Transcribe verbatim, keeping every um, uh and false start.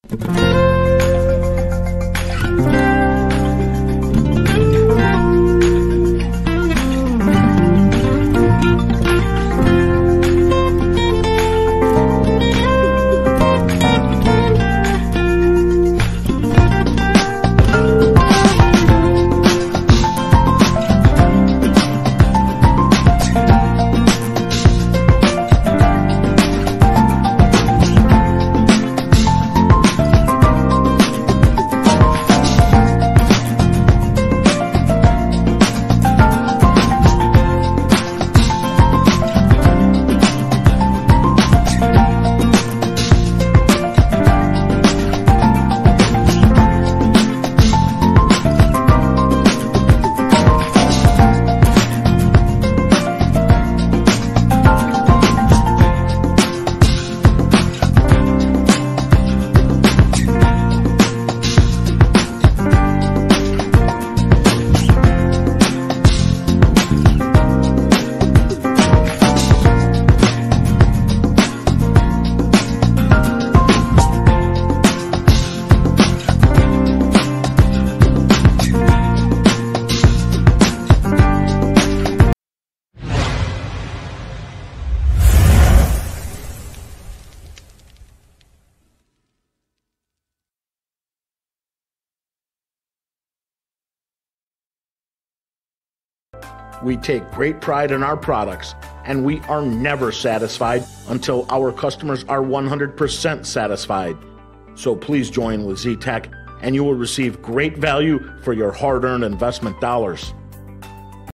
We take great pride in our products, and we are never satisfied until our customers are one hundred percent satisfied. So please join with Zetec, and you will receive great value for your hard-earned investment dollars.